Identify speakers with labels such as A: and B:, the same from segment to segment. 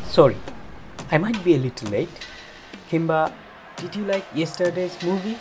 A: Sorry, I might be a little late. কিংবা did you like yesterday's movie?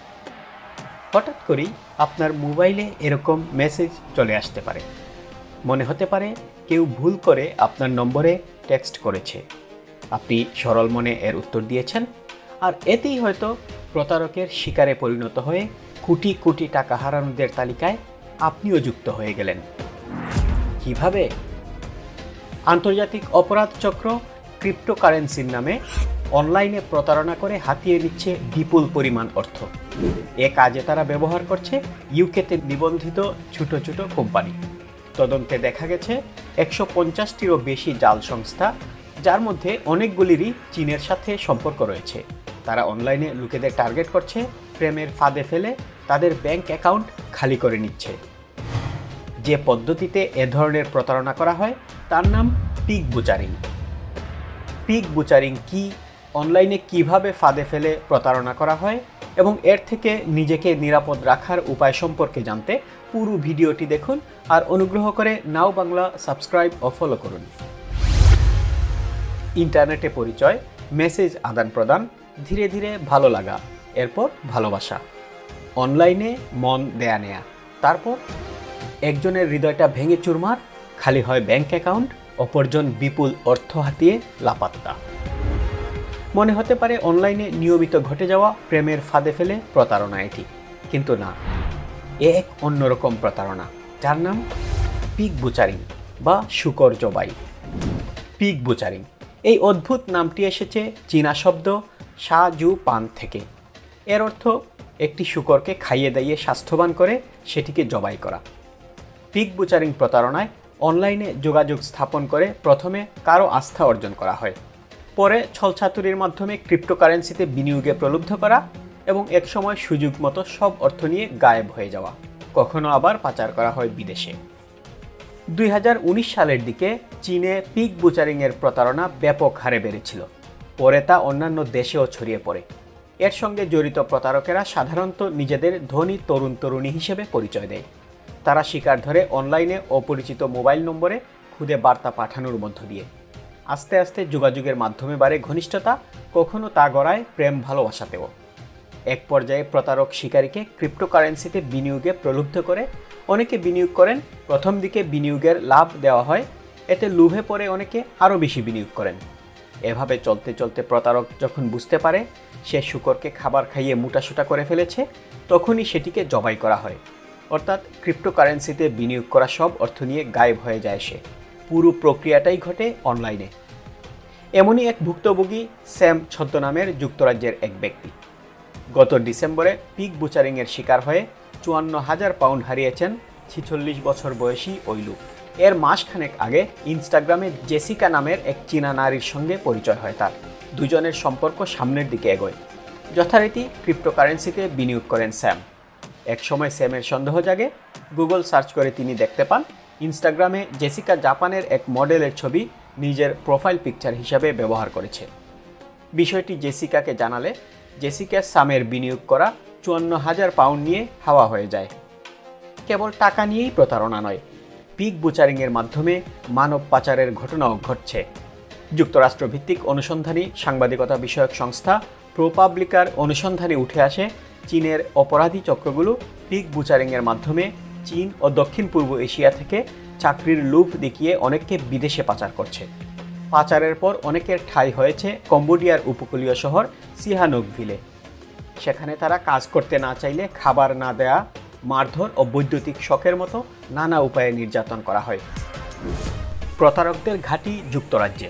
A: হঠাৎ করেই আপনার মোবাইলে এরকম মেসেজ চলে আসতে পারে। মনে হতে পারে কেউ ভুল করে আপনার নম্বরে টেক্সট করেছে। আপনি সরল মনে এর উত্তর দিয়েছেন, আর এতেই হয়তো প্রতারকের শিকারে পরিণত হয়ে কোটি কোটি টাকা হারানোদের তালিকায় আপনিও যুক্ত হয়ে গেলেন। কিভাবে? আন্তর্জাতিক অপরাধ চক্র ক্রিপ্টোকারেন্সির নামে অনলাইনে প্রতারণা করে হাতিয়ে নিচ্ছে বিপুল পরিমাণ অর্থ। এ কাজে তারা ব্যবহার করছে ইউকেতে নিবন্ধিত ছোট ছোট কোম্পানি। তদন্তে দেখা গেছে 150টিরও বেশি জাল সংস্থা, যার মধ্যে অনেকগুলিরই চীনের সাথে সম্পর্ক রয়েছে। তারা অনলাইনে লোকেদের টার্গেট করছে, প্রেমের ফাঁদে ফেলে তাদের ব্যাংক অ্যাকাউন্ট খালি করে নিচ্ছে। যে পদ্ধতিতে এ ধরনের প্রতারণা করা হয় তার নাম পিগ বুচারিং। পিগ বুচারিং কি, অনলাইনে কিভাবে ফাঁদে ফেলে প্রতারণা করা হয় এবং এর থেকে নিজেকে নিরাপদ রাখার উপায় সম্পর্কে জানতে পুরো ভিডিওটি দেখুন, আর অনুগ্রহ করে নাও বাংলা সাবস্ক্রাইব ও ফলো করুন। ইন্টারনেটে পরিচয়, মেসেজ আদান প্রদান, ধীরে ধীরে ভালো লাগা, এরপর ভালোবাসা, অনলাইনে মন দেয়া নেয়া, তারপর একজনের হৃদয়টা ভেঙে চুরমার, খালি হয় ব্যাংক অ্যাকাউন্ট, অপরজন বিপুল অর্থ হাতিয়ে লাপাত্তা। মনে হতে পারে অনলাইনে নিয়মিত ঘটে যাওয়া প্রেমের ফাঁদে ফেলে প্রতারণা এটি, কিন্তু না, এ এক অন্যরকম প্রতারণা, যার নাম পিগ বুচারিং বা শূকর জবাই। পিগ বুচারিং, এই অদ্ভুত নামটি এসেছে চীনা শব্দ সা জু পান থেকে। এর অর্থ একটি শূকরকে খাইয়ে দাইয়ে স্বাস্থ্যবান করে সেটিকে জবাই করা। পিগ বুচারিং প্রতারণায় অনলাইনে যোগাযোগ স্থাপন করে প্রথমে কারো আস্থা অর্জন করা হয়, পরে ছলছাতুরির মাধ্যমে ক্রিপ্টোকারেন্সিতে বিনিয়োগে প্রলুব্ধ করা এবং একসময় সুযোগ মতো সব অর্থ নিয়ে গায়েব হয়ে যাওয়া। কখনো আবার পাচার করা হয় বিদেশে। 2019 সালের দিকে চীনে পিগ বুচারিংয়ের প্রতারণা ব্যাপক হারে বেড়েছিল, পরে তা অন্যান্য দেশেও ছড়িয়ে পড়ে। এর সঙ্গে জড়িত প্রতারকেরা সাধারণত নিজেদের ধনী তরুণ তরুণী হিসেবে পরিচয় দেয়। তারা শিকার ধরে অনলাইনে অপরিচিত মোবাইল নম্বরে খুদে বার্তা পাঠানোর মধ্য দিয়ে। আস্তে আস্তে যোগাযোগের মাধ্যমে বাড়ে ঘনিষ্ঠতা, কখনো তা গড়ায় প্রেম ভালোবাসাতেও। এক পর্যায়ে প্রতারক শিকারীকে ক্রিপ্টোকারেন্সিতে বিনিয়োগে প্রলুব্ধ করে। অনেকে বিনিয়োগ করেন, প্রথম দিকে বিনিয়োগের লাভ দেওয়া হয়, এতে লোভে পড়ে অনেকে আরও বেশি বিনিয়োগ করেন। এভাবে চলতে চলতে প্রতারক যখন বুঝতে পারে সে শূকরকে খাবার খাইয়ে মোটাসোটা করে ফেলেছে, তখনই সেটিকে জবাই করা হয়, অর্থাৎ ক্রিপ্টোকারেন্সিতে বিনিয়োগ করা সব অর্থ নিয়ে গায়েব হয়ে যায় সে। পুরো প্রক্রিয়াটাই ঘটে অনলাইনে। এমনই এক ভুক্তভোগী স্যাম ছদ্মনামের যুক্তরাজ্যের এক ব্যক্তি। গত ডিসেম্বরে পিগ বুচারিংয়ের শিকার হয়ে 54,000 পাউন্ড হারিয়েছেন 46 বছর বয়সী ওই লোক। এর মাসখানেক আগে ইনস্টাগ্রামে জেসিকা নামের এক চীনা নারীর সঙ্গে পরিচয় হয় তার। দুজনের সম্পর্ক সামনের দিকে এগোয়। যথারীতি ক্রিপ্টোকারেন্সিতে বিনিয়োগ করেন স্যাম। এক সময় স্যামের সন্দেহ জাগে। গুগল সার্চ করে তিনি দেখতে পান ইনস্টাগ্রামে জেসিকা জাপানের এক মডেলের ছবি নিজের প্রোফাইল পিকচার হিসাবে ব্যবহার করেছে। বিষয়টি জেসিকাকে জানালে জেসিকা স্যামের বিনিয়োগ করা 54,000 পাউন্ড নিয়ে হাওয়া হয়ে যায়। কেবল টাকা নিয়েই প্রতারণা নয়, পিগ বুচারিংয়ের মাধ্যমে মানব পাচারের ঘটনাও ঘটছে। যুক্তরাষ্ট্রভিত্তিক অনুসন্ধানী সাংবাদিকতা বিষয়ক সংস্থা প্রোপাবলিকার অনুসন্ধানে উঠে আসে চীনের অপরাধী চক্রগুলো পিগ বুচারিংয়ের মাধ্যমে চীন ও দক্ষিণ পূর্ব এশিয়া থেকে চাকরির লোভ দেখিয়ে অনেককে বিদেশে পাচার করছে। পাচারের পর অনেকের ঠাঁই হয়েছে কম্বোডিয়ার উপকূলীয় শহর সিহানোকভিলে। সেখানে তারা কাজ করতে না চাইলে খাবার না দেয়া, মারধর ও বৈদ্যুতিক শকের মতো নানা উপায়ে নির্যাতন করা হয়। প্রতারকদের ঘাঁটি যুক্তরাজ্যে।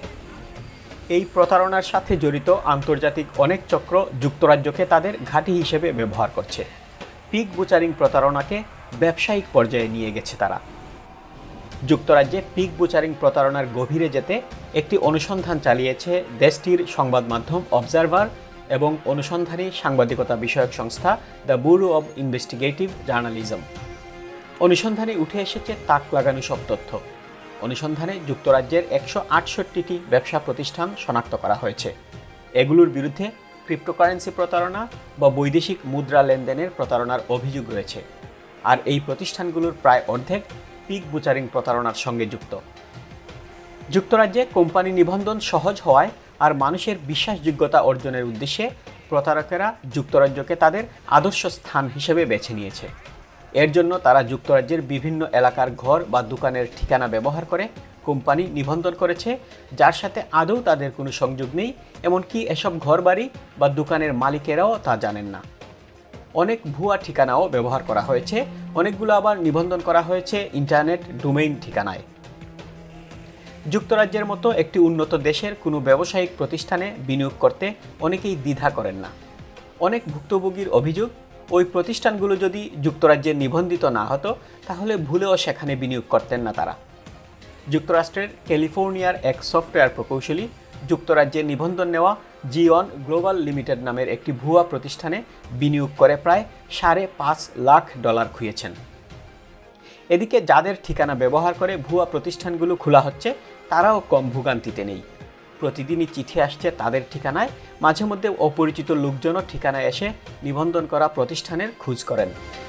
A: এই প্রতারণার সাথে জড়িত আন্তর্জাতিক অনেক চক্র যুক্তরাজ্যকে তাদের ঘাঁটি হিসেবে ব্যবহার করছে। পিগ বুচারিং প্রতারণাকে ব্যবসায়িক পর্যায়ে নিয়ে গেছে তারা। যুক্তরাজ্যে পিগ বুচারিং প্রতারণার গভীরে যেতে একটি অনুসন্ধান চালিয়েছে দেশটির সংবাদ মাধ্যম অবজারভার এবং অনুসন্ধানী সাংবাদিকতা বিষয়ক সংস্থা the bureau of investigative journalism. অনুসন্ধানে উঠে এসেছে তাক লাগানো সব তথ্য। অনুসন্ধানে যুক্তরাজ্যের 168টি ব্যবসা প্রতিষ্ঠান শনাক্ত করা হয়েছে। এগুলোর বিরুদ্ধে ক্রিপ্টোকারেন্সি প্রতারণা বা বৈদেশিক মুদ্রা লেনদেনের প্রতারণার অভিযোগ রয়েছে, আর এই প্রতিষ্ঠানগুলোর প্রায় অর্ধেক পিগ বুচারিং প্রতারণার সঙ্গে যুক্ত। যুক্তরাজ্যে কোম্পানি নিবন্ধন সহজ হওয়ায় আর মানুষের বিশ্বাসযোগ্যতা অর্জনের উদ্দেশ্যে প্রতারকেরা যুক্তরাজ্যকে তাদের আদর্শ স্থান হিসেবে বেছে নিয়েছে। এর জন্য তারা যুক্তরাজ্যের বিভিন্ন এলাকার ঘর বা দোকানের ঠিকানা ব্যবহার করে কোম্পানি নিবন্ধন করেছে, যার সাথে আদৌ তাদের কোনো সংযোগ নেই, এমনকি এসব ঘরবাড়ি বা দোকানের মালিকেরাও তা জানেন না। অনেক ভুয়া ঠিকানাও ব্যবহার করা হয়েছে, অনেকগুলো আবার নিবন্ধন করা হয়েছে ইন্টারনেট ডোমেইন ঠিকানায়। যুক্তরাজ্যের মতো একটি উন্নত দেশের কোনো ব্যবসায়িক প্রতিষ্ঠানে বিনিয়োগ করতে অনেকেই দ্বিধা করেন না। অনেক ভুক্তভোগীর অভিযোগ, ওই প্রতিষ্ঠানগুলো যদি যুক্তরাজ্যে নিবন্ধিত না হতো তাহলে ভুলেও সেখানে বিনিয়োগ করতেন না তারা। যুক্তরাষ্ট্রের ক্যালিফোর্নিয়ার এক সফটওয়্যার প্রকৌশলী যুক্তরাজ্যে নিবন্ধন নেওয়া জি1 গ্লোবাল লিমিটেড নামের একটি ভুয়া প্রতিষ্ঠানে বিনিয়োগ করে প্রায় $5.5 লাখ খুইয়েছেন। এদিকে যাদের ঠিকানা ব্যবহার করে ভুয়া প্রতিষ্ঠানগুলো খোলা হচ্ছে তারাও কম ভোগান্তিতে নেই। প্রতিদিনই চিঠি আসছে তাদের ঠিকানায়, মাঝে মধ্যে অপরিচিত লোকজনও ঠিকানায় এসে নিবন্ধন করা প্রতিষ্ঠানের খোঁজ করেন।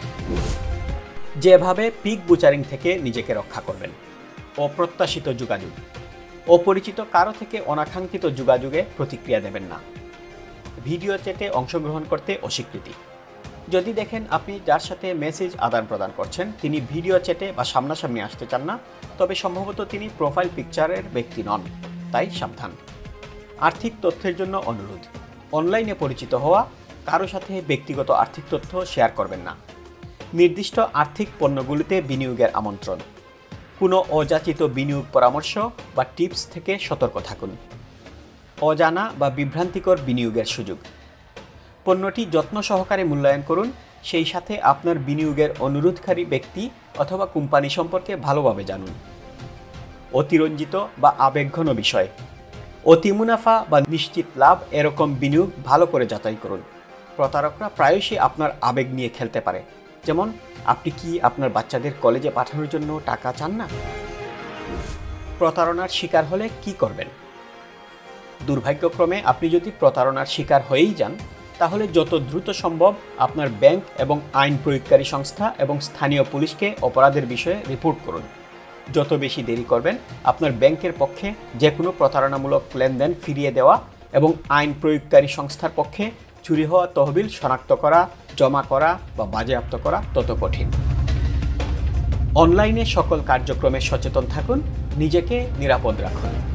A: যেভাবে পিগ বুচারিং থেকে নিজেকে রক্ষা করবেন। অপ্রত্যাশিত যোগাযোগ। অপরিচিত কারো থেকে অনাকাঙ্ক্ষিত যোগাযোগে প্রতিক্রিয়া দেবেন না। ভিডিও চ্যাটে অংশগ্রহণ করতে অস্বীকৃতি। যদি দেখেন আপনি যার সাথে মেসেজ আদান প্রদান করছেন তিনি ভিডিও চ্যাটে বা সামনাসামনি আসতে চান না, তবে সম্ভবত তিনি প্রোফাইল পিকচারের ব্যক্তি নন, তাই সাবধান। আর্থিক তথ্যের জন্য অনুরোধ। অনলাইনে পরিচিত হওয়া কারো সাথে ব্যক্তিগত আর্থিক তথ্য শেয়ার করবেন না। নির্দিষ্ট আর্থিক পণ্যগুলিতে বিনিয়োগের আমন্ত্রণ। কোনো অযাচিত বিনিয়োগ পরামর্শ বা টিপস থেকে সতর্ক থাকুন। অজানা বা বিভ্রান্তিকর বিনিয়োগের সুযোগ। পণ্যটি যত্ন সহকারে মূল্যায়ন করুন, সেই সাথে আপনার বিনিয়োগের অনুরোধকারী ব্যক্তি অথবা কোম্পানি সম্পর্কে ভালোভাবে জানুন। অতিরঞ্জিত বা আবেগঘন বিষয়। অতি মুনাফা বা নিশ্চিত লাভ এরকম বিনিয়োগ ভালো করে যাচাই করুন। প্রতারকরা প্রায়শই আপনার আবেগ নিয়ে খেলতে পারে, যেমন আপনি কি আপনার বাচ্চাদের কলেজে পাঠানোর জন্য টাকা চান না? প্রতারণার শিকার হলে কি করবেন? দুর্ভাগ্যক্রমে আপনি যদি প্রতারণার শিকার হয়েই যান তাহলে যত দ্রুত সম্ভব আপনার ব্যাংক এবং আইন প্রয়োগকারী সংস্থা এবং স্থানীয় পুলিশকে অপরাধের বিষয়ে রিপোর্ট করুন। যত বেশি দেরি করবেন আপনার ব্যাংকের পক্ষে যে কোনো প্রতারণামূলক লেনদেন ফিরিয়ে দেওয়া এবং আইন প্রয়োগকারী সংস্থার পক্ষে চুরি হওয়া তহবিল শনাক্ত করা, জমা করা বা বাজেয়াপ্ত করা তত কঠিন। অনলাইনে সকল কার্যক্রমে সচেতন থাকুন, নিজেকে নিরাপদ রাখুন।